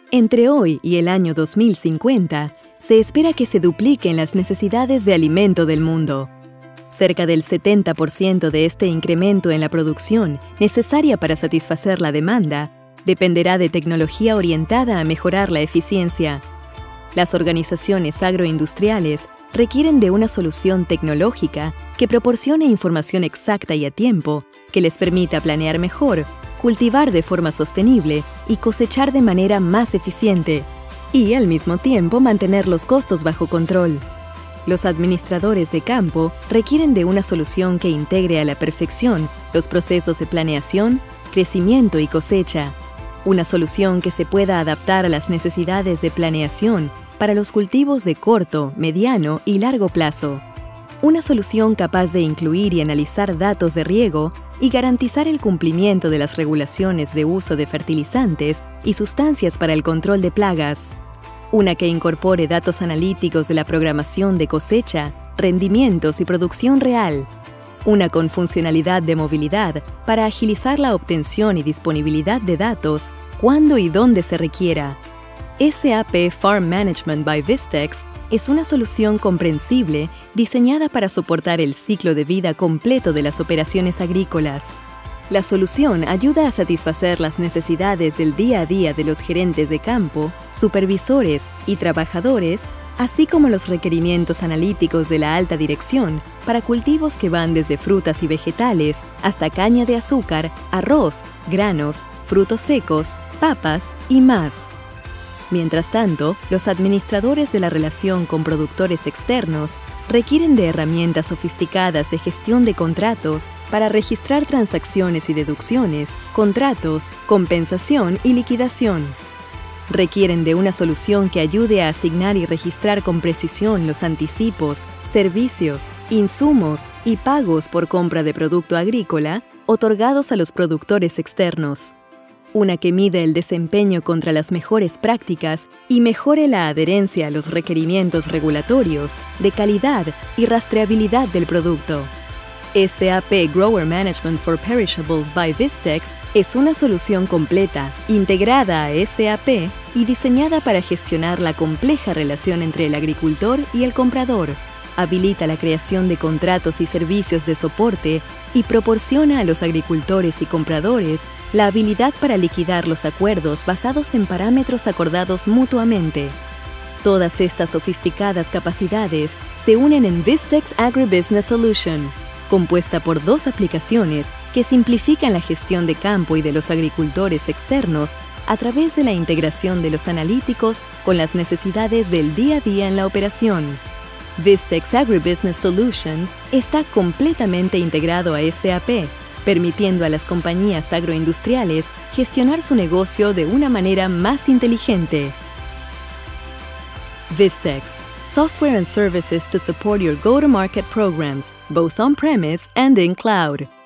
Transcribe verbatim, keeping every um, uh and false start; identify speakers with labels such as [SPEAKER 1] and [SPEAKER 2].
[SPEAKER 1] Entre hoy y el año dos mil cincuenta, se espera que se dupliquen las necesidades de alimento del mundo. Cerca del setenta por ciento de este incremento en la producción necesaria para satisfacer la demanda dependerá de tecnología orientada a mejorar la eficiencia. Las organizaciones agroindustriales requieren de una solución tecnológica que proporcione información exacta y a tiempo, que les permita planear mejor, cultivar de forma sostenible y cosechar de manera más eficiente, y al mismo tiempo mantener los costos bajo control. Los administradores de campo requieren de una solución que integre a la perfección los procesos de planeación, crecimiento y cosecha. Una solución que se pueda adaptar a las necesidades de planeación para los cultivos de corto, mediano y largo plazo. Una solución capaz de incluir y analizar datos de riego y garantizar el cumplimiento de las regulaciones de uso de fertilizantes y sustancias para el control de plagas. Una que incorpore datos analíticos de la programación de cosecha, rendimientos y producción real. Una con funcionalidad de movilidad para agilizar la obtención y disponibilidad de datos cuando y donde se requiera. S A P Farm Management by Vistex es una solución comprensible diseñada para soportar el ciclo de vida completo de las operaciones agrícolas. La solución ayuda a satisfacer las necesidades del día a día de los gerentes de campo, supervisores y trabajadores, así como los requerimientos analíticos de la alta dirección para cultivos que van desde frutas y vegetales hasta caña de azúcar, arroz, granos, frutos secos, papas y más. Mientras tanto, los administradores de la relación con productores externos requieren de herramientas sofisticadas de gestión de contratos para registrar transacciones y deducciones, contratos, compensación y liquidación. Requieren de una solución que ayude a asignar y registrar con precisión los anticipos, servicios, insumos y pagos por compra de producto agrícola otorgados a los productores externos. Una que mide el desempeño contra las mejores prácticas y mejore la adherencia a los requerimientos regulatorios de calidad y rastreabilidad del producto. S A P Grower Management for Perishables by Vistex es una solución completa, integrada a S A P y diseñada para gestionar la compleja relación entre el agricultor y el comprador. Habilita la creación de contratos y servicios de soporte y proporciona a los agricultores y compradores la habilidad para liquidar los acuerdos basados en parámetros acordados mutuamente. Todas estas sofisticadas capacidades se unen en Vistex Agribusiness Solution, compuesta por dos aplicaciones que simplifican la gestión de campo y de los agricultores externos a través de la integración de los analíticos con las necesidades del día a día en la operación. Vistex Agribusiness Solution está completamente integrado a S A P, permitiendo a las compañías agroindustriales gestionar su negocio de una manera más inteligente. Vistex, software and services to support your go-to-market programs, both on-premise and in cloud.